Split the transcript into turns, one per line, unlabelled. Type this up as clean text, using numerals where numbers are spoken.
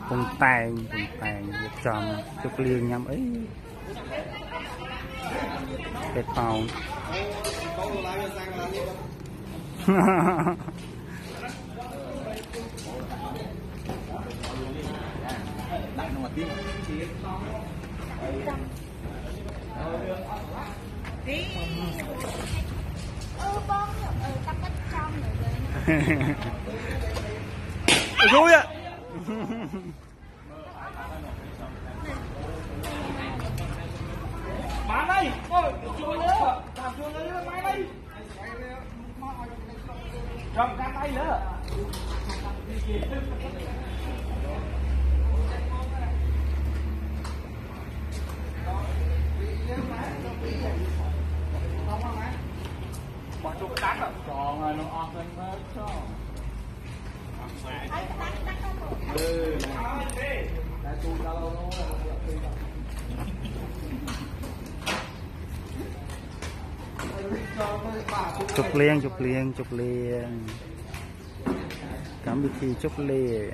cùng tàn việc tròn chụp liền nhắm ấy cái phòng vui ạ.
Bán đây, ôi, chui nữa, làm chui nữa, máy đây. Trong cái tay nữa. Bỏ chỗ cái đá còn rồi nó on lên hết cho.
chụp liền cắm bị thi chụp liền